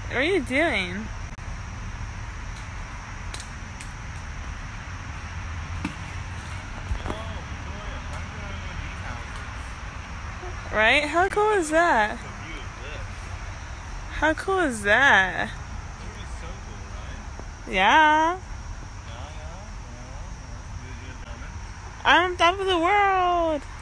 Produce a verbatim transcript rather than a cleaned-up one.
What are you doing? Right? How cool is that? How cool is that? Yeah. I'm on top of the world.